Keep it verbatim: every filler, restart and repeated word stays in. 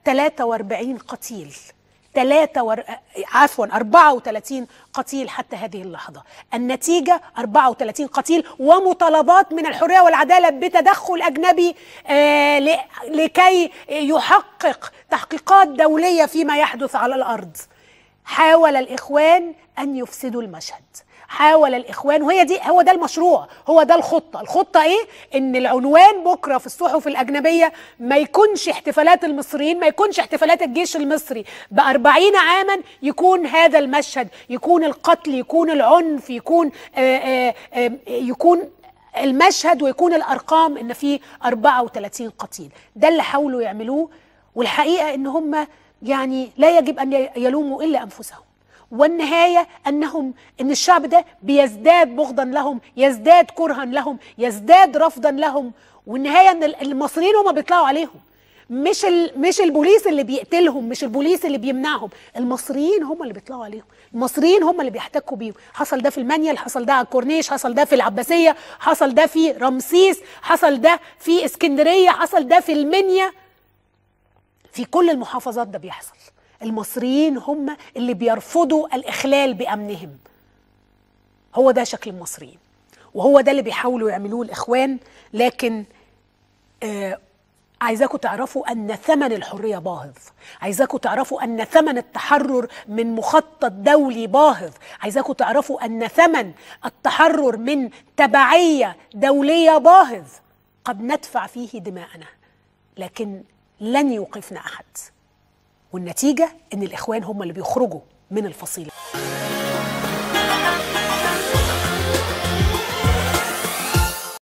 ثلاثة وأربعين قتيل، ثلاثة ور... عفوا أربعة وثلاثين قتيل حتى هذه اللحظة. النتيجة أربعة وثلاثين قتيل ومطالبات من الحرية والعدالة بتدخل أجنبي آه ل... لكي يحقق تحقيقات دولية فيما يحدث على الأرض. حاول الإخوان أن يفسدوا المشهد، حاول الإخوان، وهي دي هو ده المشروع، هو ده الخطة. الخطة إيه؟ إن العنوان بكرة في الصحف الأجنبية ما يكونش احتفالات المصريين، ما يكونش احتفالات الجيش المصري بأربعين عاما، يكون هذا المشهد، يكون القتل، يكون العنف، يكون آآ آآ يكون المشهد، ويكون الأرقام إن في أربعة وثلاثين قتيل. ده اللي حاولوا يعملوه، والحقيقة إن هم يعني لا يجب أن يلوموا إلا أنفسهم. والنهاية أنهم إن الشعب ده بيزداد بغضا لهم، يزداد كرها لهم، يزداد رفضا لهم. والنهاية أن المصريين هم بيطلعوا عليهم، مش مش البوليس اللي بيقتلهم، مش البوليس اللي بيمنعهم، المصريين هم اللي بيطلعوا عليهم، المصريين هم اللي بيحتكوا بيهم. حصل ده في المنيل، حصل ده على الكورنيش، حصل ده في العباسية، حصل ده في رمسيس، حصل ده في اسكندرية، حصل ده في المنيا، في كل المحافظات ده بيحصل. المصريين هم اللي بيرفضوا الإخلال بأمنهم. هو ده شكل المصريين، وهو ده اللي بيحاولوا يعملوه الإخوان. لكن آه عايزاكم تعرفوا أن ثمن الحرية باهظ، عايزاكم تعرفوا أن ثمن التحرر من مخطط دولي باهظ، عايزاكم تعرفوا أن ثمن التحرر من تبعية دولية باهظ. قد ندفع فيه دماءنا لكن لن يوقفنا أحد. والنتيجة إن الإخوان هم اللي بيخرجوا من الفصيلة.